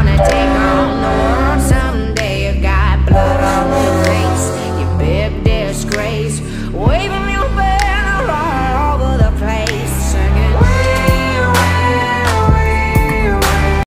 gonna take on the world someday. You got blood on your face, you big disgrace, waving